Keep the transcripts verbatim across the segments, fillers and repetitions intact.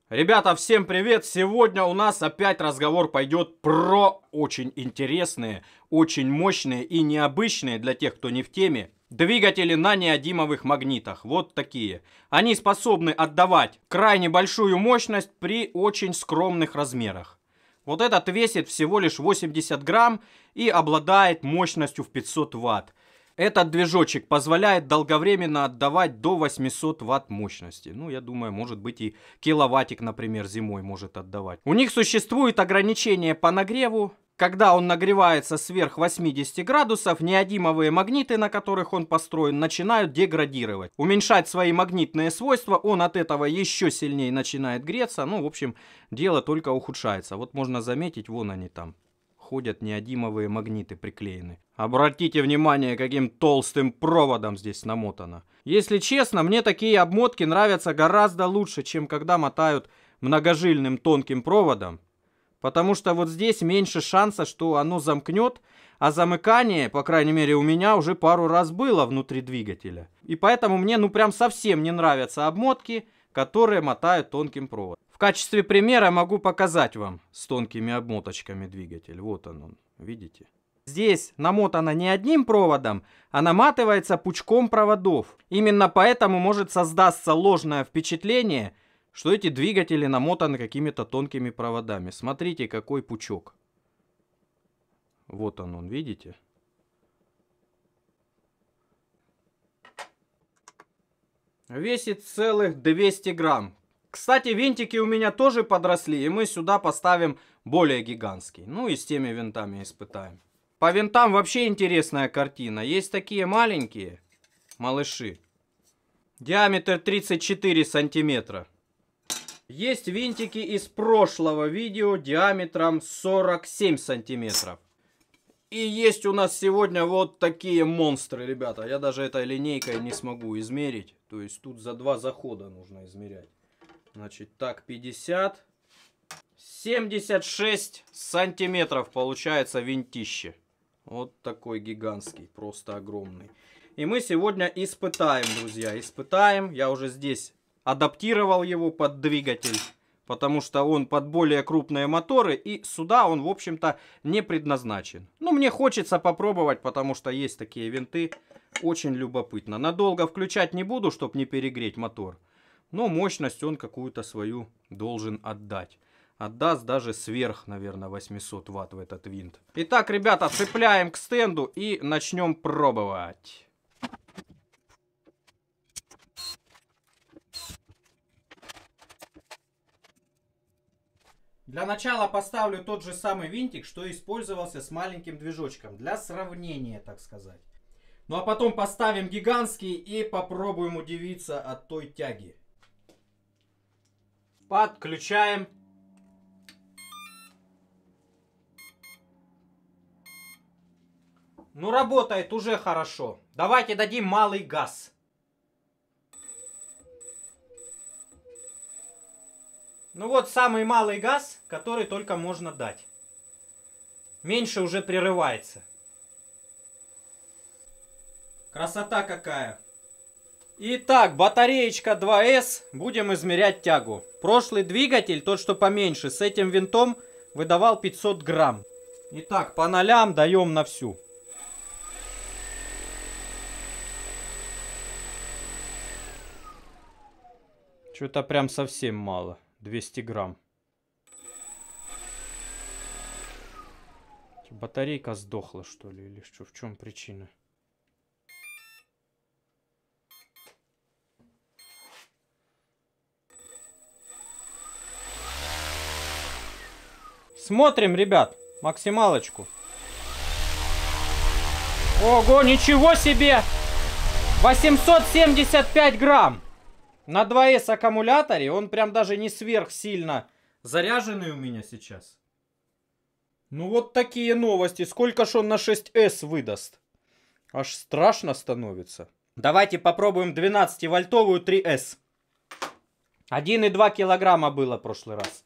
Ребята, всем привет! Сегодня у нас опять разговор пойдет про очень интересные, очень мощные и необычные для тех, кто не в теме, двигатели на неодимовых магнитах. Вот такие. Они способны отдавать крайне большую мощность при очень скромных размерах. Вот этот весит всего лишь восемьдесят грамм и обладает мощностью в пятьсот ватт. Этот движочек позволяет долговременно отдавать до восьмисот ватт мощности. Ну, я думаю, может быть и киловаттик, например, зимой может отдавать. У них существует ограничение по нагреву. Когда он нагревается сверх восьмидесяти градусов, неодимовые магниты, на которых он построен, начинают деградировать. Уменьшать свои магнитные свойства, он от этого еще сильнее начинает греться. Ну, в общем, дело только ухудшается. Вот можно заметить, вон они там. Ходят неодимовые магниты приклеены. Обратите внимание, каким толстым проводом здесь намотано. Если честно, мне такие обмотки нравятся гораздо лучше, чем когда мотают многожильным тонким проводом. Потому что вот здесь меньше шанса, что оно замкнет, а замыкание, по крайней мере у меня, уже пару раз было внутри двигателя. И поэтому мне ну прям совсем не нравятся обмотки, которые мотают тонким проводом. В качестве примера могу показать вам с тонкими обмоточками двигатель. Вот он, он, видите? Здесь намотано не одним проводом, а наматывается пучком проводов. Именно поэтому может создаться ложное впечатление, что эти двигатели намотаны какими-то тонкими проводами. Смотрите, какой пучок. Вот он, он, видите? Весит целых двести грамм. Кстати, винтики у меня тоже подросли, и мы сюда поставим более гигантский. Ну и с теми винтами испытаем. По винтам вообще интересная картина. Есть такие маленькие малыши. Диаметр тридцать четыре сантиметра. Есть винтики из прошлого видео диаметром сорок семь сантиметров. И есть у нас сегодня вот такие монстры, ребята. Я даже этой линейкой не смогу измерить. То есть тут за два захода нужно измерять. Значит, так, пятьдесят, семьдесят шесть сантиметров получается винтище. Вот такой гигантский, просто огромный. И мы сегодня испытаем, друзья, испытаем. Я уже здесь адаптировал его под двигатель, потому что он под более крупные моторы, и сюда он, в общем-то, не предназначен. Но мне хочется попробовать, потому что есть такие винты, очень любопытно. Надолго включать не буду, чтобы не перегреть мотор. Но мощность он какую-то свою должен отдать. Отдаст даже сверх, наверное, восьмисот ватт в этот винт. Итак, ребята, цепляем к стенду и начнем пробовать. Для начала поставлю тот же самый винтик, что использовался с маленьким движочком. Для сравнения, так сказать. Ну а потом поставим гигантский и попробуем удивиться от той тяги. Подключаем. Ну, работает уже хорошо. Давайте дадим малый газ. Ну вот самый малый газ, который только можно дать. Меньше уже прерывается. Красота какая. Итак, батареечка два эс. Будем измерять тягу. Прошлый двигатель, тот что поменьше, с этим винтом выдавал пятьсот грамм. Итак, по нолям даем на всю. Что-то прям совсем мало. двести грамм. Батарейка сдохла, что ли? Или что? В чем причина? Смотрим, ребят, максималочку. Ого, ничего себе! восемьсот семьдесят пять грамм. На два эс аккумуляторе он прям даже не сверхсильно заряженный у меня сейчас. Ну вот такие новости. Сколько ж он на шесть эс выдаст? Аж страшно становится. Давайте попробуем двенадцативольтовую три эс. один и два килограмма было в прошлый раз.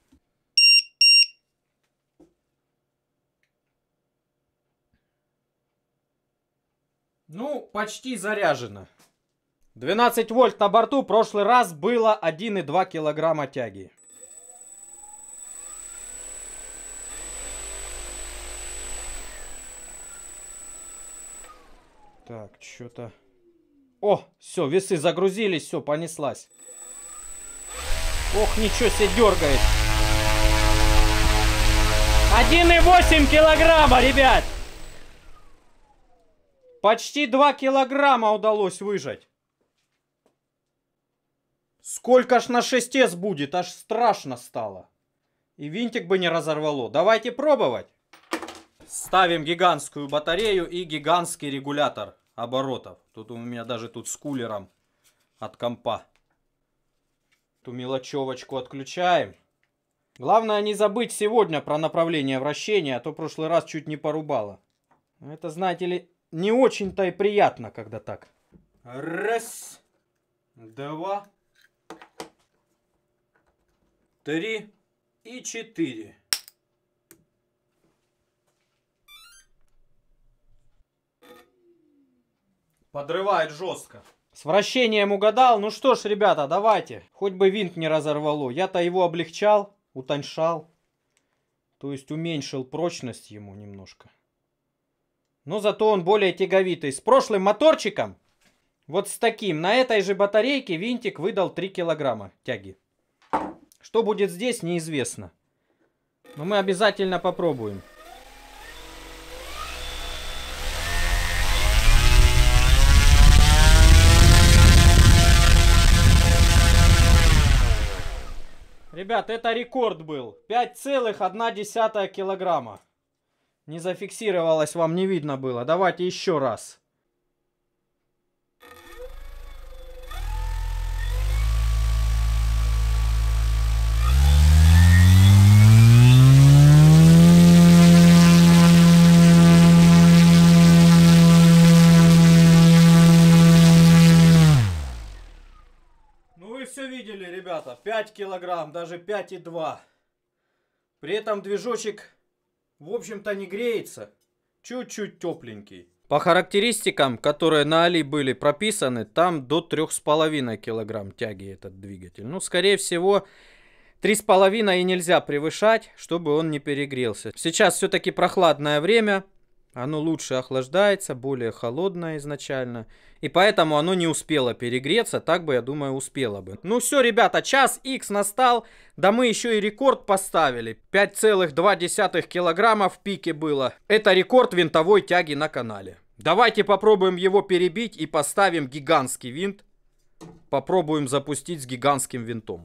Ну, почти заряжено. двенадцать вольт на борту, в прошлый раз было один и два килограмма тяги. Так, что-то... О, все, весы загрузились, все, понеслась. Ох, ничего себе дергает. один и восемь килограмма, ребят. Почти два килограмма удалось выжать. Сколько ж на шестец будет, аж страшно стало. И винтик бы не разорвало. Давайте пробовать. Ставим гигантскую батарею и гигантский регулятор оборотов. Тут у меня даже тут с кулером от компа. Ту мелочевочку отключаем. Главное не забыть сегодня про направление вращения, а то в прошлый раз чуть не порубало. Это, знаете ли, не очень-то и приятно, когда так. Раз, два, три и четыре. Подрывает жестко. С вращением угадал. Ну что ж, ребята, давайте. Хоть бы винт не разорвало. Я-то его облегчал, утоньшал. То есть уменьшил прочность ему немножко. Но зато он более тяговитый. С прошлым моторчиком, вот с таким, на этой же батарейке винтик выдал три килограмма тяги. Что будет здесь, неизвестно. Но мы обязательно попробуем. Ребят, это рекорд был. пять целых одна десятая килограмма. Не зафиксировалось, вам не видно было. Давайте еще раз. Ну вы все видели, ребята. пять килограмм, даже пять и два. При этом движочек... в общем-то не греется, чуть-чуть тепленький. По характеристикам, которые на Али были прописаны, там до трёх с половиной килограмм тяги этот двигатель. Ну, скорее всего, три с половиной и нельзя превышать, чтобы он не перегрелся. Сейчас все-таки прохладное время, оно лучше охлаждается, более холодное изначально. И поэтому оно не успело перегреться, так бы, я думаю, успело бы. Ну все, ребята, час икс настал. Да мы еще и рекорд поставили. пять целых две десятых килограмма в пике было. Это рекорд винтовой тяги на канале. Давайте попробуем его перебить и поставим гигантский винт. Попробуем запустить с гигантским винтом.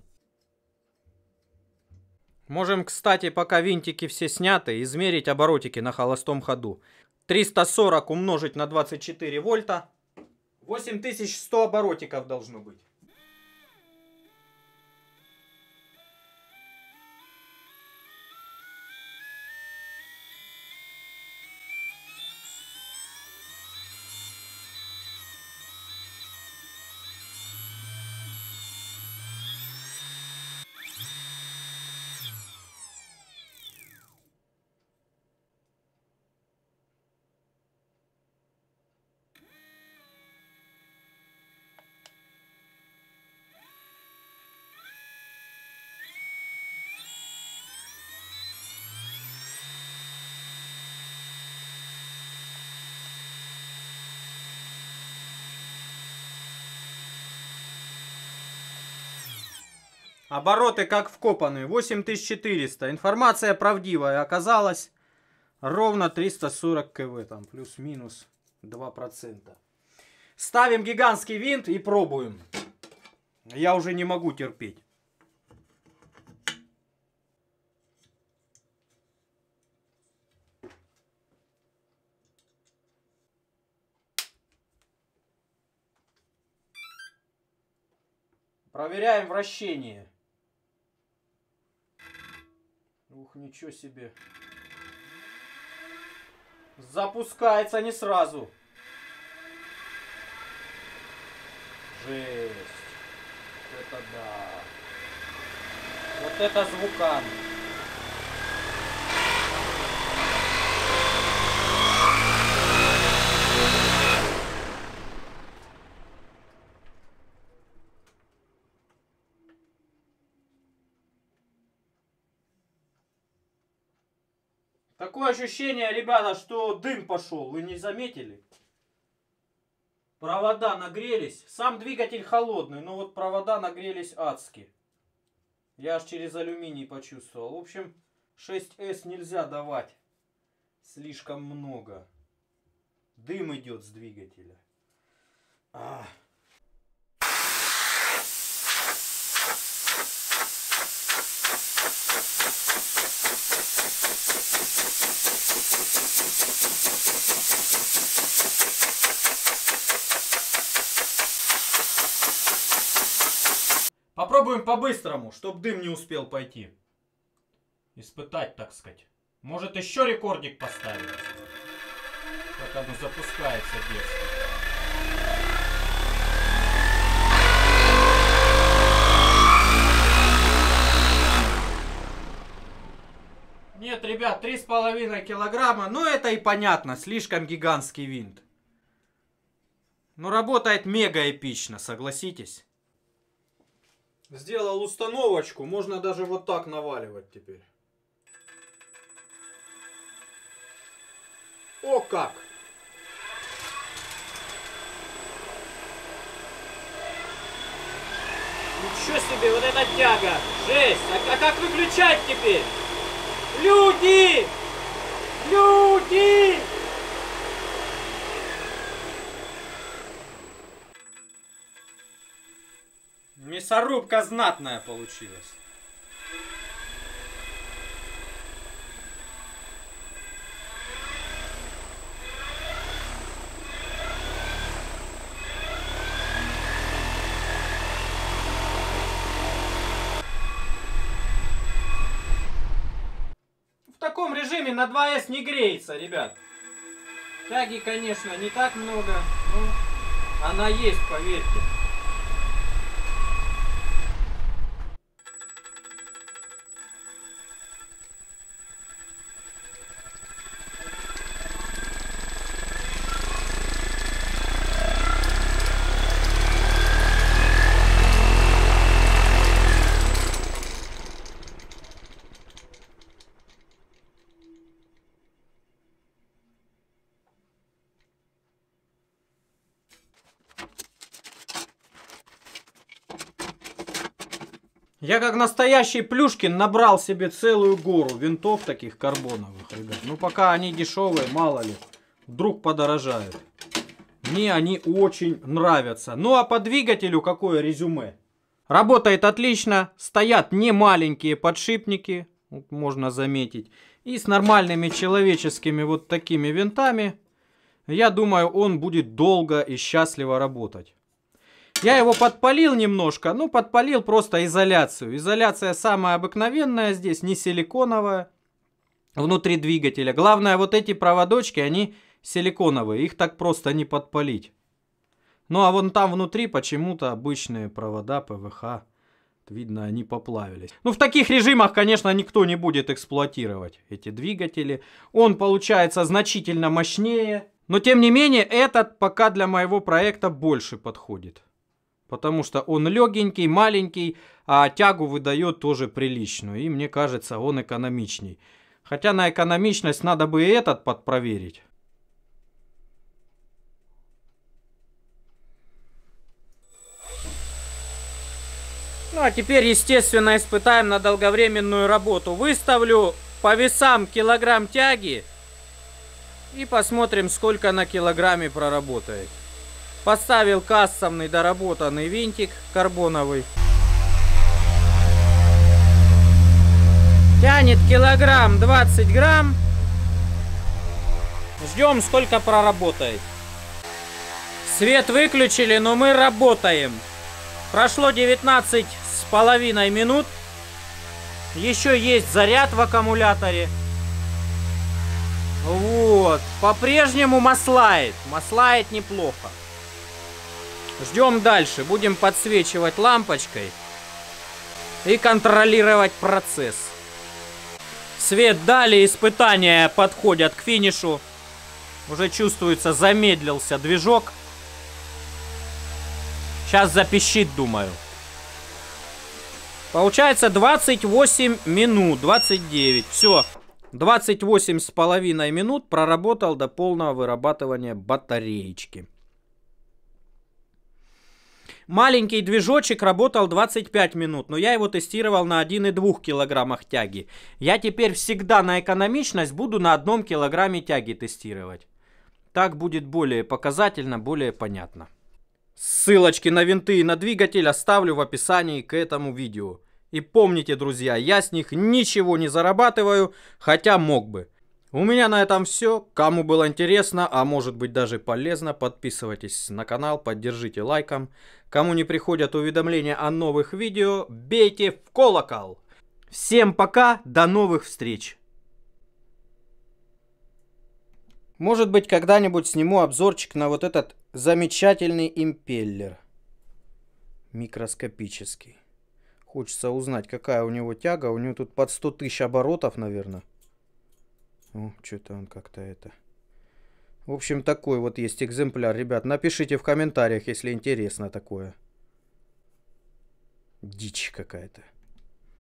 Можем, кстати, пока винтики все сняты, измерить оборотики на холостом ходу. триста сорок умножить на двадцать четыре вольта. восемь тысяч сто оборотиков должно быть. Обороты как вкопанные, восемь тысяч четыреста. Информация правдивая оказалась. Ровно триста сорок километров, там плюс-минус два процента. Ставим гигантский винт и пробуем. Я уже не могу терпеть. Проверяем вращение. Ух, ничего себе. Запускается не сразу. Жесть. Вот это да. Вот это звукан. Такое ощущение, ребята, что дым пошел. Вы не заметили? Провода нагрелись. Сам двигатель холодный, но вот провода нагрелись адски. Я аж через алюминий почувствовал. В общем, шесть эс нельзя давать. Слишком много. Дым идет с двигателя. А. Попробуем по-быстрому, чтобы дым не успел пойти. Испытать, так сказать. Может, еще рекордик поставить? Как оно запускается детство. Нет, ребят, три с половиной килограмма. Ну, это и понятно. Слишком гигантский винт. Но работает мега эпично, согласитесь? Сделал установочку. Можно даже вот так наваливать теперь. О как! Ничего себе, вот эта тяга! Жесть! А, а как выключать теперь? Люди! Люди! Мясорубка знатная получилась. В таком режиме на два эс не греется, ребят. Тяги, конечно, не так много, но она есть, поверьте. Я как настоящий Плюшкин набрал себе целую гору винтов таких карбоновых, ребят. Ну пока они дешевые, мало ли, вдруг подорожают. Мне они очень нравятся. Ну а по двигателю какое резюме? Работает отлично, стоят не маленькие подшипники, вот можно заметить. И с нормальными человеческими вот такими винтами, я думаю, он будет долго и счастливо работать. Я его подпалил немножко, ну подпалил просто изоляцию. Изоляция самая обыкновенная здесь, не силиконовая, внутри двигателя. Главное, вот эти проводочки, они силиконовые, их так просто не подпалить. Ну а вон там внутри почему-то обычные провода пэ вэ ха. Видно, они поплавились. Ну в таких режимах, конечно, никто не будет эксплуатировать эти двигатели. Он получается значительно мощнее. Но тем не менее, этот пока для моего проекта больше подходит. Потому что он легенький, маленький, а тягу выдает тоже приличную. И мне кажется, он экономичней. Хотя на экономичность надо бы и этот подпроверить. Ну а теперь, естественно, испытаем на долговременную работу. Выставлю по весам килограмм тяги. И посмотрим, сколько на килограмме проработает. Поставил кастомный доработанный винтик карбоновый. Тянет килограмм двадцать грамм. Ждем, сколько проработает. Свет выключили, но мы работаем. Прошло девятнадцать с половиной минут. Еще есть заряд в аккумуляторе. Вот. По-прежнему маслает. Маслает неплохо. Ждем дальше. Будем подсвечивать лампочкой и контролировать процесс. Свет дали, испытания подходят к финишу. Уже чувствуется, замедлился движок. Сейчас запищит, думаю. Получается двадцать восемь минут, двадцать девять. Все. двадцать восемь с половиной минут проработал до полного вырабатывания батареечки. Маленький движочек работал двадцать пять минут, но я его тестировал на один и два килограммах тяги. Я теперь всегда на экономичность буду на одном килограмме тяги тестировать. Так будет более показательно, более понятно. Ссылочки на винты и на двигатель оставлю в описании к этому видео. И помните, друзья, я с них ничего не зарабатываю, хотя мог бы. У меня на этом все. Кому было интересно, а может быть даже полезно, подписывайтесь на канал, поддержите лайком. Кому не приходят уведомления о новых видео, бейте в колокол. Всем пока, до новых встреч. Может быть, когда-нибудь сниму обзорчик на вот этот замечательный импеллер. Микроскопический. Хочется узнать, какая у него тяга. У него тут под сто тысяч оборотов, наверное. О, что-то он как-то это... В общем, такой вот есть экземпляр. Ребят, напишите в комментариях, если интересно такое. Дичь какая-то.